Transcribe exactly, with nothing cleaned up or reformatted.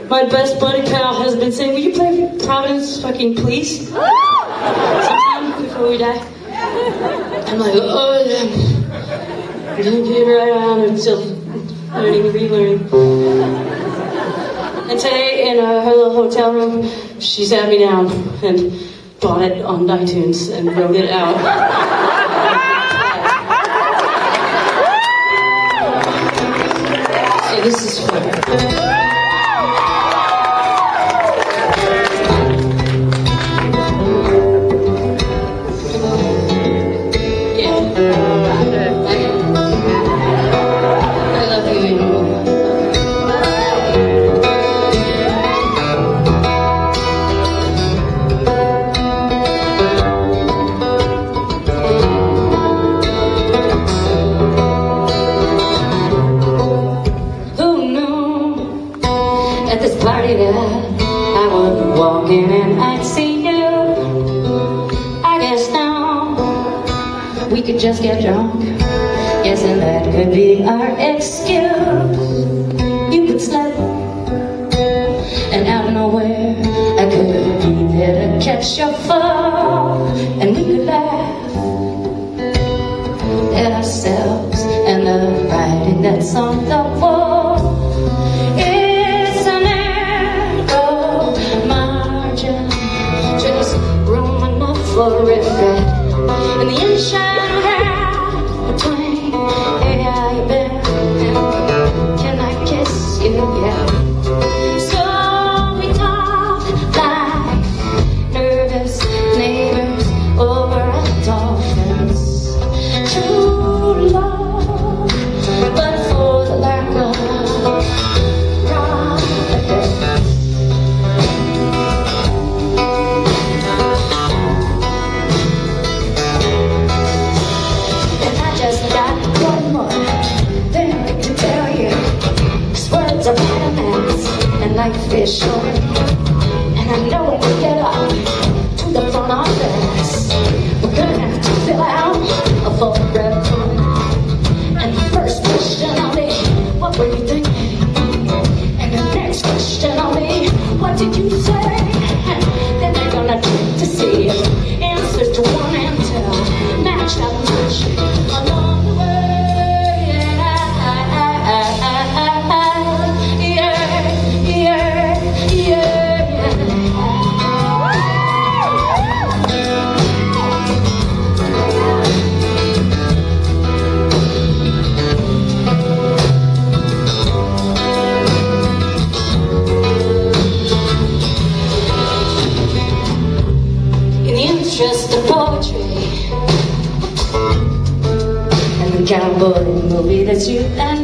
my best buddy Kyle has been saying, will you play Providence fucking please? Sometime before we die. I'm like, oh yeah. Didn't get right on until learning, relearning. And today in uh, her little hotel room, she sat me down and bought it on iTunes and wrote it out. So this is for her. Just get drunk, yes, and that could be our excuse. You could slip, and out of nowhere I could be there to catch your fall, and we could laugh at ourselves and the writing that's on the wall. It's an narrow margin, just room enough for regret, and the inside. Yeah. So we talk like nervous neighbors over a dolphins. True love, but for the lack of confidence. And I just got one more thing to tell you. Words are vitamins and life is short, and I know when we get up to the front office, we're gonna have to fill out a full red form. And the first question I'll be, what were you thinking? And the next question I'll be, what did you say? And then they're gonna check to see if answers to one and two matched up much along the way. Just a poetry and the cowboy movie that's you and